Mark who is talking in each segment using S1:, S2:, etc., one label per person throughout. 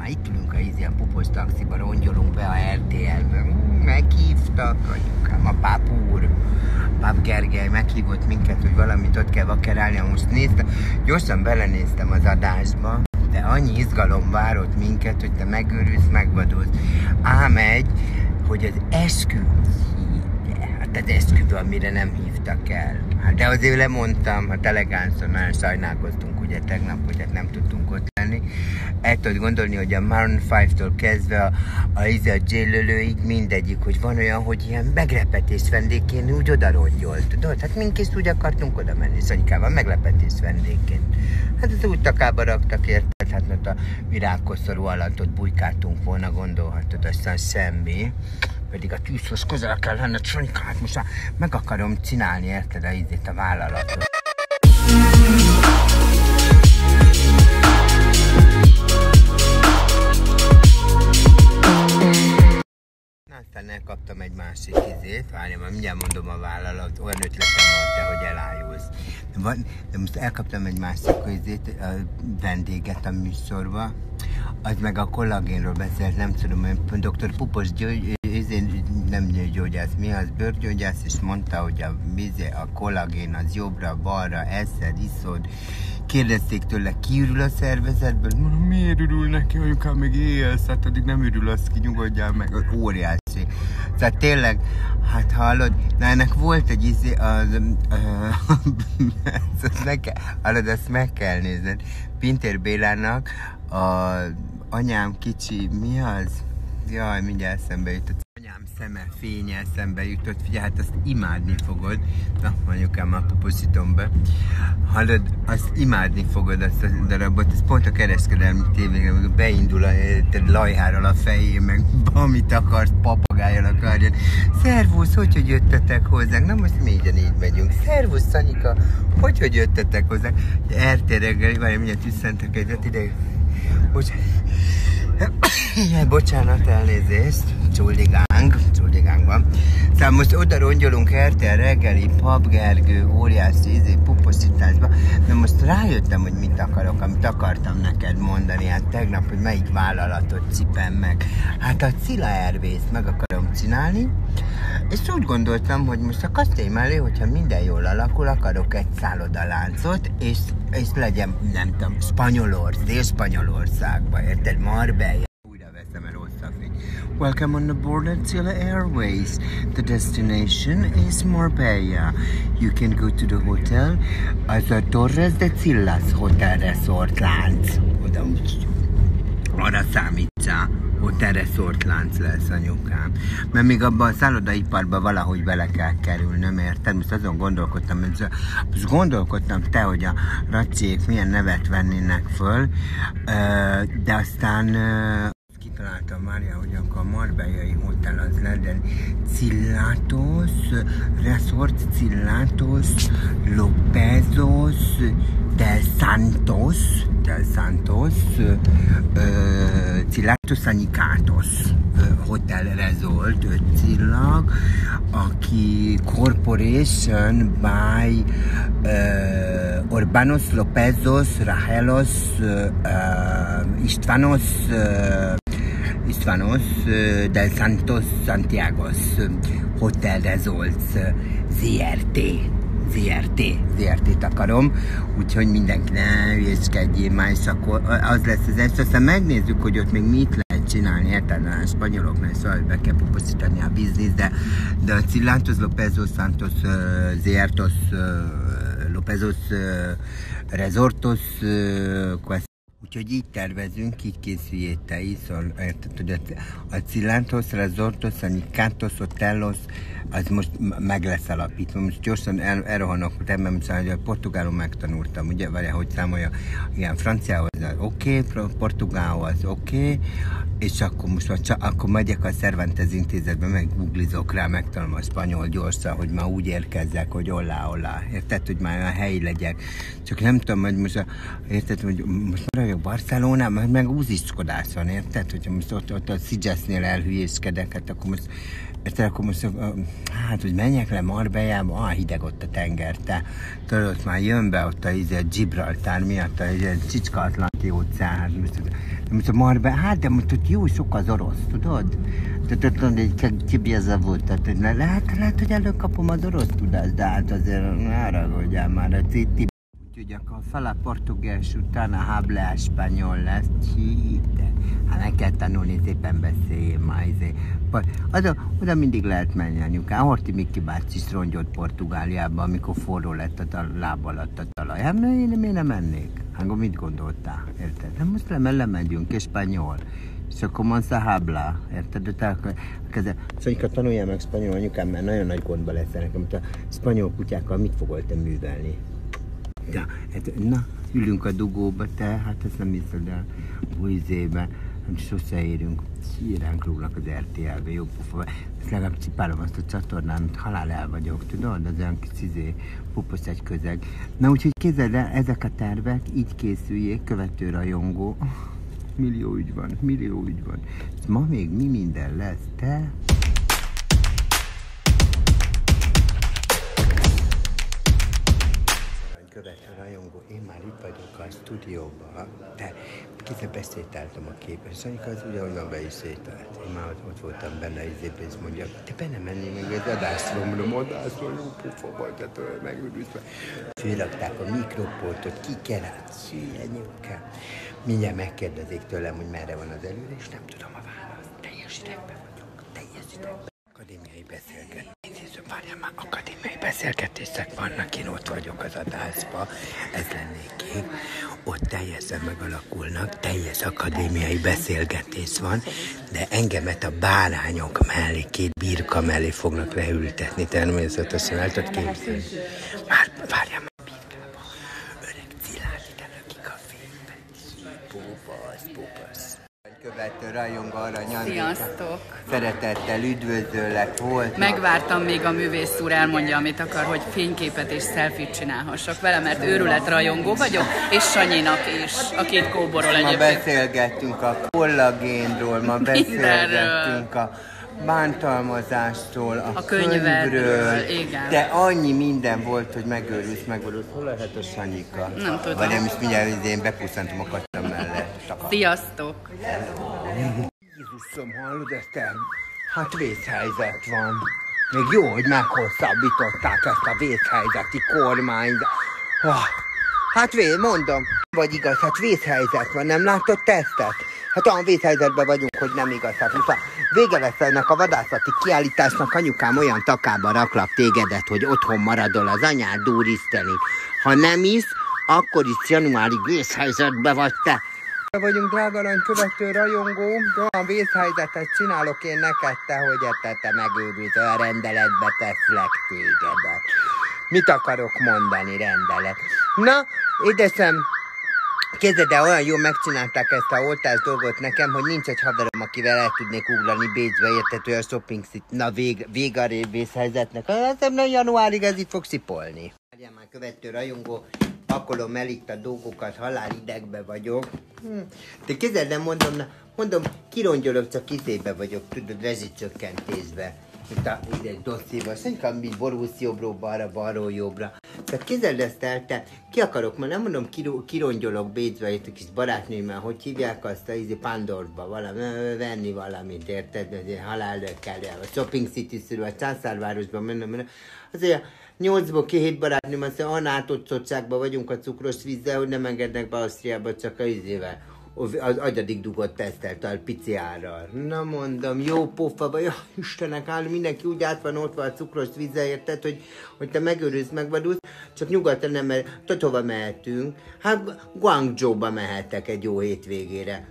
S1: már itt ülünk a pupos taxiba, rongyolunk be a RTL-be. Meghívtak, anyukám, a Páp úr, Páp Gergely meghívott minket, hogy valamit ott kell vakerálni. Most néztem, gyorsan belenéztem az adásba, de annyi izgalom várott minket, hogy te megőrülsz, megvadulsz. Ám hogy az eskü hívja. Hát az esküvő, amire nem hívtak el. Hát de azért lemondtam, hát elegánszor nagyon sajnálkoztunk ugye tegnap, hogy hát nem tudtunk ott lenni. El tudod gondolni, hogy a Maroon 5-től kezdve a J-Lo-ig mindegyik, hogy van olyan, hogy ilyen meglepetés vendégként úgy odarongyolt, tudod? Hát mink is úgy akartunk oda menni Szanyikával, meglepetés vendégként. Hát az úttakába raktak, érted? Hát mert a virágkoszorú alatt ott bujkáltunk volna, gondolhatod, aztán semmi. Pedig a tűzhoz közel kell lenned, Sanyika, hát most már meg akarom csinálni, érted, a vállalatot. Aztán elkaptam egy másik várjam, mindjárt mondom a vállalat, olyan ötletem van te, hogy elájulsz. De most elkaptam egy másik a vendéget a műsorba, az meg a kollagénról beszélt, nem tudom, dr. Pupos nem gyógyász, mi az, bőrgyógyász, és mondta, hogy a kollagén az jobbra-balra, eszed, iszod. Kérdezték tőle, ki ürül a szervezetből? Mondom, miért ürül neki, anyukám, még élsz? Hát addig nem ürül, az ki, nyugodjál meg, óriási. Tehát tényleg, hát hallod, na ennek volt egy hallod, ezt meg kell nézned. Pintér Bélának a anyám kicsi, mi az? Jaj, mindjárt eszembe jutott. Anyám szeme, fénye eszembe jutott, figyelj, hát azt imádni fogod. Na, anyukám, már puposítom be. Hallod, azt imádni fogod, azt a darabot, ez pont a kereskedelmi tévében beindul a lajhárral a fején, meg amit akarsz, papagájjal akarjad. Szervusz, hogy jöttetek hozzánk? Na most mégyen így megyünk. Szervusz, Szanyika, hogy jöttetek hozzánk? RT reggel, várj, mindjárt üsszentek egyet ide. Bocsánat, elnézést, csuldigánk van. Szóval most oda rongyolunk RTL reggeli, Pap Gergő, óriási puposításba, de most rájöttem, hogy mit akarok, amit akartam neked mondani, hát tegnap, hogy melyik vállalatot cipem meg. Hát a Cilla Airways-t meg akarom csinálni, és úgy gondoltam, hogy most a kastély mellé, hogyha minden jól alakul, akarok egy szállodaláncot, és legyen, nem tudom, Dél-Spanyolországba, érted? Marbella. Újra veszem el rossz a fény. Welcome on the board at Cilla Airways. The destination is Marbella. You can go to the hotel as a Torres de Cillas Hotel Resort lánc. Oda úgy. Arra számítsál. Hotel Resort lánc lesz, anyukám. Mert még abban a szállodaiparban valahogy bele kell kerülnöm, érted? Most azon gondolkodtam te, hogy a racsiék milyen nevet vennének föl, de aztán kitaláltam Mária, hogy akkor a marbellai hotel az legyen Cillatos, Resort Cillatos, Lopezos, Del Santos, Cillatos Anicatos Hotel Resort, 5 csillag, aki Corporation by Urbanos Lopezos, Rajelos, Istvanos del Santos Santiagos Hotel Resorts ZRT-t akarom, úgyhogy mindenki ne hülyéskedjél már, és akkor az lesz az első, aztán megnézzük, hogy ott még mit lehet csinálni, érted? A spanyoloknál szóval be kell puposítani a biznisz, de a Cillatos Lopezos Santos ZRT-os Lopezos Resortos úgyhogy így tervezünk, így készüljél te is, érted, hogy a Cillatos Resortos, a Anicatos Hotelos, az most meg lesz alapítva. Most gyorsan elrohanok, mert a portugálul megtanultam, ugye, várjál, hogy számolja, igen, franciához az oké, portugálhoz az oké, és akkor most akkor megyek a Cervantes intézetbe, meg googlizok rá, megtanulom a spanyol gyorsan, hogy már úgy érkezzek, hogy olá, érted, hogy már olyan helyi legyek. Csak nem tudom, hogy most, érted, hogy most maradjak Barcelonában, meg úziskodás van, érted, hogyha most ott a Sitgesnél elhülyéskedek, hát akkor most, érted, akkor most, hát, hogy menjek le Marbellába, hideg ott a tenger, te, tudod, ott már jön be ott a Gibraltár miatt, a Csicska Atlanti Atlanti óceán. Most a Marbella, hát de most ott jó sok az orosz, tudod? Tehát ott egy kibjezavult, tehát lehet, hogy előkapom az orosz tudást, de hát azért ne haragudjál már, a Titi. Úgyhogy akkor fele portugás után a habla spanyol lesz, de hát meg kell tanulni, szépen beszélj majd. Oda mindig lehet menni anyukám. Horti Miki bácsi is rongyott Portugáliában, amikor forró lett a láb alatt a talaj. Hát miért nem mennék? Hát mit gondoltál? Érted? Hát most lemegyünk, és spanyol. És akkor mondsz a habla, érted? Szóval tanuljál meg spanyol anyukám, mert nagyon nagy gondba lesz nekem. A spanyol kutyákkal mit fogol te művelni? Na, ülünk a dugóba, te, hát ezt nem hiszed el, Újzébe, nem sose érünk, íránk rúgnak az RTL-be, jó pufa, ezt legalább cipálom azt a csatornán, halál el vagyok, tudod, az olyan kis pupos egy közeg. Na úgyhogy képzeld el, ezek a tervek, így készüljék, követő rajongó, millió ügy van. Ma még mi minden lesz, te? Követő rajongó, én már itt vagyok a stúdióban, de kézzel beszételtem a képes, Sanyika az ugyanolyan be is szételt. Én már ott voltam benne, és mondja, te benne menni meg egy adásról, mondom, adásról, jó pufa vagy, tehát megőrülsz. Fölrakták a mikropultot, kikerált, anyukám. Mindjárt megkérdezik tőlem, hogy merre van az előre, és nem tudom a választ. Teljes idegben vagyok, teljes idegben. Akadémiai beszélgetés. Várjál már, akadémiai beszélgetések vannak, én ott vagyok az adásba, ez lennék én. Ott teljesen megalakulnak, teljes akadémiai beszélgetés van, de engemet a bárányok mellé, két birka mellé fognak leültetni, természetesen el tudod képzelni. Már várjál már birkába, öreg Szilárd ide lökik a fénybe, pupasz. Követő rajongó arany.
S2: Sziasztok!
S1: Szeretettel üdvözöllek, volt.
S2: Megvártam még a művész úr elmondja, amit akar, hogy fényképet és selfie-t csinálhassak vele, mert őrület rajongó vagyok, és Sanyinak is, a két kóborról egyébként.
S1: Ma beszélgettünk a kollagénról, ma beszélgettünk a bántalmazástól, a könyvről.
S2: Igen.
S1: De annyi minden volt, hogy megőrülsz. Hol lehet a Sanyika?
S2: Nem tudom.
S1: Vagy nem is mindjárt, én bepusztantom a kacsa mellett.
S2: Sziasztok!
S1: Jézusom, hallod ezt el? Hát vészhelyzet van. Még jó, hogy meghosszabbították ezt a vészhelyzeti kormányt. Hát mondom, vagy igaz, hát vészhelyzet van, nem látod tesztet? Hát olyan vészhelyzetben vagyunk, hogy nem igaz. Hát most vége lesz ennek a vadászati kiállításnak, anyukám olyan takába raklak tégedet, hogy otthon maradol az anyád úriszteni. Ha nem is, akkor is januári vészhelyzetben vagy te. Vagyunk, drága arany követő rajongó, olyan vészhelyzetet csinálok én neked, te, hogy te megőrülsz, olyan rendeletbe teszlek tégedet. Mit akarok mondani, rendelet? Na, édesem, képzeld el, olyan jól megcsinálták ezt a oltás dolgot nekem, hogy nincs egy haverom, akivel el tudnék ugrani Bécsbe, érted, hogy a shopping city, na vége a vészhelyzetnek. Azt hiszem, januárig ez itt fog szipolni. Várjál már, követő rajongó, pakolom el itt a dolgokat, halálidegbe vagyok. De képzeld el, mondom, kirongyolok, csak izébe vagyok, tudod, rezsicsökkentésbe. Itt a dosszéba, szerintem mint borúsz jobbról balról jobbra. Tehát képzeld ezt el, te ki akarok, ma nem mondom, kirongyolok Bécsbe, itt a kis barátnőmmel, hogy hívják azt a Pandorba, venni valamit, érted? Halálökkel, a Shopping City-szörű, a Császárvárosban, mondom, azért 8-ból 2 barátnőm, azt mondja, anátottságban vagyunk a cukros vízzel, hogy nem engednek be Ausztriába, csak a izével. Az agyadik dugott tesztelt a pici árral. Na mondom, jó pofa vagy, ja, Istenek áll, mindenki úgy át van ott van a cukros vízzel, érted, hogy te megőrülsz, megvadulsz, csak nyugodtan nem, mert tudod, hova mehetünk? Hát Guangzhouba mehettek egy jó hétvégére.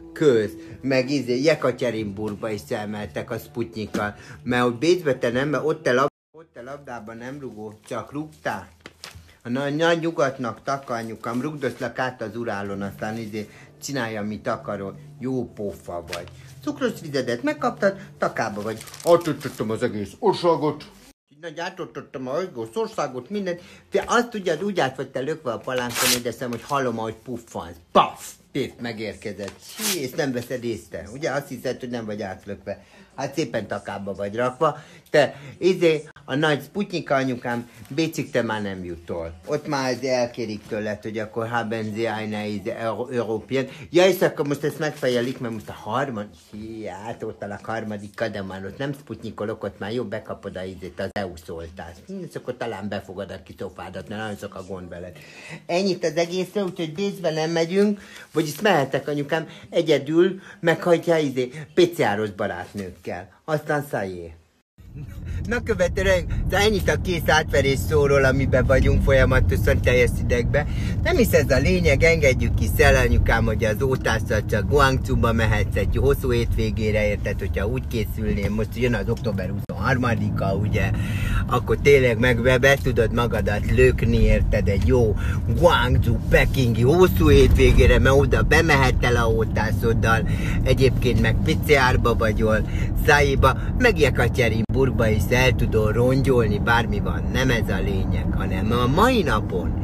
S1: Meg Jekaterinburgba is elmehettek a Sputnikkal, mert hogy Bécsbe te nem, mert ott te labdában nem rugó, csak rúgtál. A nagy nyugatnak takanyukam, rugdoszlak át az Urálon, aztán csinálja, amit akarod. Jó pofa vagy. Cukros vizedet megkaptad, takába vagy. Átöltöttem az egész országot. Nagy átöltöttem az egész országot, mindent. De azt tudjad, úgy át vagy te lökve a palánkon, édeszem, hogy hallom, ahogy puffansz. Paf! Pif, megérkezett. És nem veszed észre. Ugye azt hiszed, hogy nem vagy átlökve. Hát szépen takába vagy rakva. Te, A nagy Sputnyika anyukám Bécsig te már nem jutol. Ott már elkérik tőled, hogy akkor haben Sie eine European. Ja, és akkor most ezt megfejelik, mert most a átoltalak harmadik, de már ott nem Sputnyikolok, ott már jobb bekapod az EU szoltást. És akkor talán befogad a kitofádat, mert nagyon sok a gond veled. Ennyit az egészre, úgyhogy Bécsbe nem megyünk, vagyis mehetek anyukám egyedül, meghajtja PCR-os barátnőkkel. Aztán szájé. Na követően, ennyit a kész átverés szóról, amiben vagyunk folyamatosan teljes idegbe. Nem is ez a lényeg, engedjük ki anyukám, hogy az ótással csak Guangzhouba mehetsz egy hosszú hétvégére, érted, hogyha úgy készülném, most jön az október 23-a, ugye, akkor tényleg meg be tudod magadat lökni, érted, egy jó Guangzhou, pekingi hosszú hétvégére, mert oda bemehettel a ótászoddal, egyébként meg PCR-ba vagyol, Szájéba, meg Jekaterinburgba is el tudod rongyolni, bármi van, nem ez a lényeg, hanem a mai napon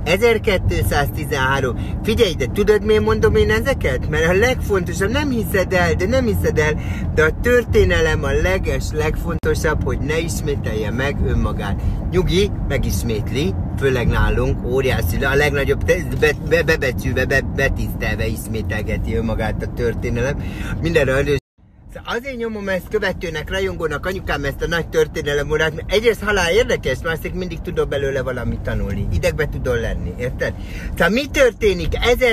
S1: 1213. Figyelj, de tudod miért mondom én ezeket? Mert a legfontosabb, nem hiszed el, de a történelem a legfontosabb, hogy ne ismételje meg önmagát. Nyugi, megismétli, főleg nálunk, óriási, a legnagyobb bebecsülve, betisztelve ismételgeti önmagát a történelem. Mindenre először. Azért nyomom ezt követőnek, rajongónak, anyukám ezt a nagy történelem órát, mert egyrészt halál érdekes, másik mindig tudok belőle valamit tanulni. Idegbe tudod lenni, érted? Szóval mi történik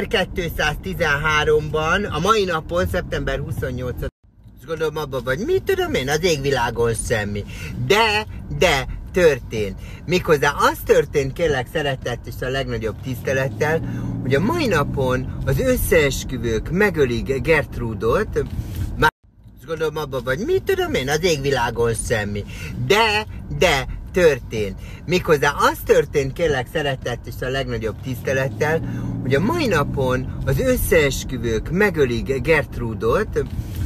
S1: 1213-ban, a mai napon, szeptember 28-án? És gondolom abban vagy, mit tudom én, az égvilágon semmi. De történt. Méghozzá az történt, kérlek szeretet és a legnagyobb tisztelettel, hogy a mai napon az összeesküvők megölik Gertrudot, és gondolom abban vagy, mit tudom én, az égvilágon semmi. De történt. Méghozzá az történt, kérlek szeretet és a legnagyobb tisztelettel, hogy a mai napon az összeesküvők megölik Gertrudot,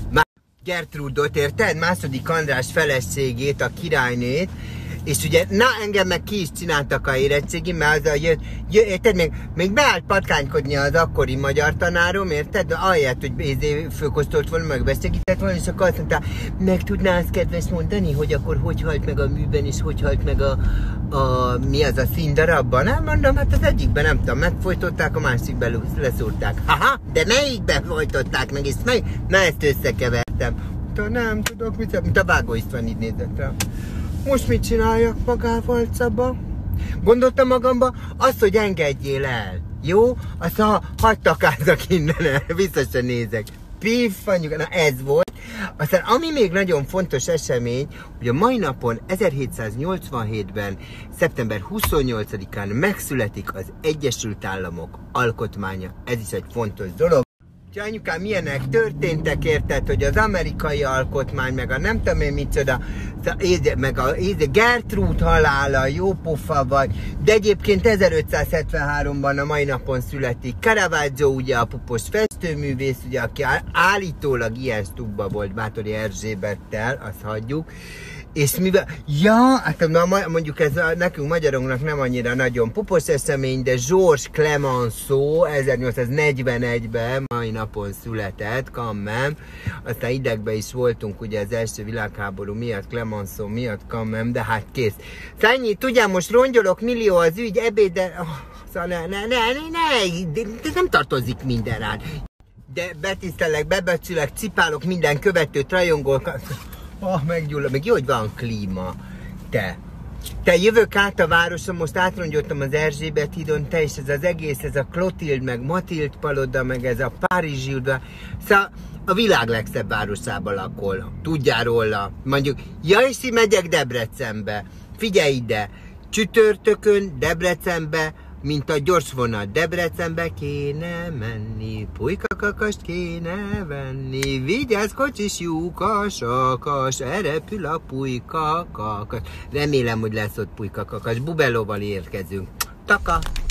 S1: érted? Második András feleségét, a királynét, és ugye, na engem meg ki is csináltak a érettségi, mert az érted, még beállt patkánykodni az akkori magyar tanárom, érted? Ahelyett, hogy fölkosztolt volna, meg besegített volna, és akkor azt mondta, meg tudná azt kedves mondani, hogy akkor hogy halt meg a műben, és hogy halt meg mi az a színdarabban? Nem mondom, hát az egyikben nem tudom, megfojtották, a másikben leszúrták. Haha, de melyikben folytották meg, és na ezt összekevertem. Nem tudok, mint a Vágó István így nézett rá. Most mit csináljak magával, Csaba? Gondoltam magamba, azt, hogy engedjél el. Jó? Azt hagyd takázzak innen, biztosan nézek. Piff, anyuka, na ez volt. Aztán ami még nagyon fontos esemény, hogy a mai napon 1787-ben, szeptember 28-án megszületik az Egyesült Államok alkotmánya. Ez is egy fontos dolog. Anyukám, milyenek történtek, érted, hogy az amerikai alkotmány, meg a nem tudom én micsoda, meg a Gertrúd halála, jó pofa vagy, de egyébként 1573-ban a mai napon születik Caravaggio, ugye a pupos festőművész, ugye, aki állítólag ilyen sztúkba volt Báthori Erzsébettel, azt hagyjuk, és mivel, hát mondjuk ez nekünk magyaroknak nem annyira nagyon pupos esemény, de Georges Clemenceau 1841-ben mai napon született, kammem, aztán idegben is voltunk ugye az első világháború miatt, Clemenceau miatt, kammem, de hát kész. Szóval ennyi, tudjál, most rongyolok, millió az ügy, ebéd, szóval de nem tartozik minden rád. De betisztelek, bebecsülek, cipálok minden követőt, rajongolok. Meggyullad, meg jó, hogy van klíma. Te jövök át a városon, most átrongyoltam az Erzsébet hídon, te és ez az egész, ez a Clotilde, meg Matild paloda, meg ez a Párizsi udvar. Szóval a világ legszebb városában lakol. Tudjál róla. Mondjuk, és megyek Debrecenbe. Figyelj ide, csütörtökön Debrecenbe, mint a gyors vonat, Debrecenbe kéne menni, pulykakakast kéne venni, vigyázz kocsis lyukasakas, elrepül a pulykakakas. Remélem, hogy lesz ott pulykakakas, Bubelóval érkezünk. Taka!